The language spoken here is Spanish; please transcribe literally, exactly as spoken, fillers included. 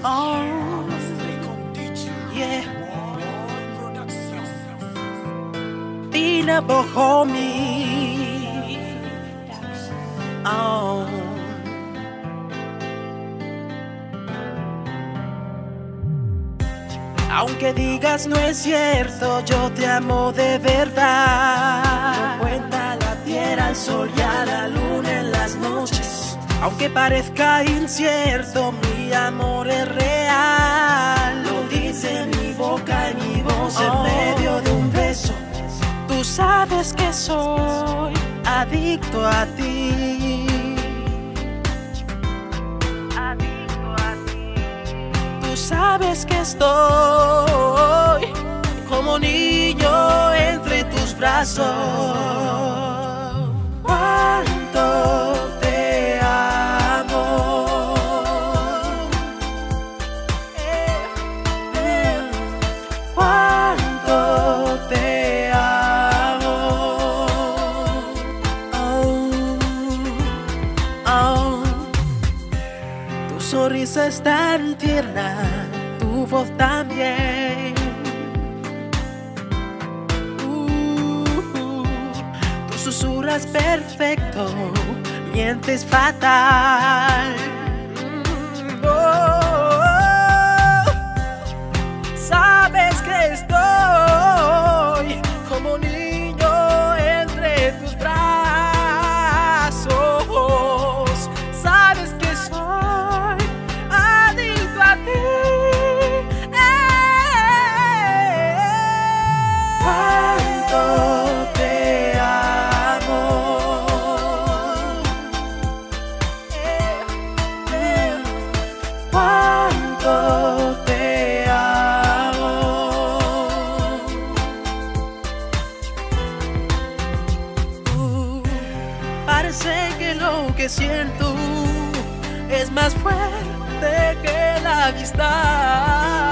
Oh, yeah. Tina Bohomi. Oh. Aunque digas no es cierto, yo te amo de verdad. No cuenta la tierra, el sol y a la luna en las noches. Aunque parezca incierto, mi amor es real. Lo dice mi boca y mi voz oh. En medio de un beso. Tú sabes que soy adicto a ti. Tú sabes que estoy como niño entre tus brazos. Cuánto te amo. Eh, eh. Cuánto te amo. Oh, oh. Tu sonrisa es tan tierna, tu voz también. Uh, uh, tú susurras perfecto, mientes fatal. Mm, oh, oh. Sabes que estoy como niño entre tus brazos. Sabes que soy adicto a ti. Cuánto te amo. Eh, eh. Cuánto te amo. Uh, parece que lo que siento es más fuerte que la amistad.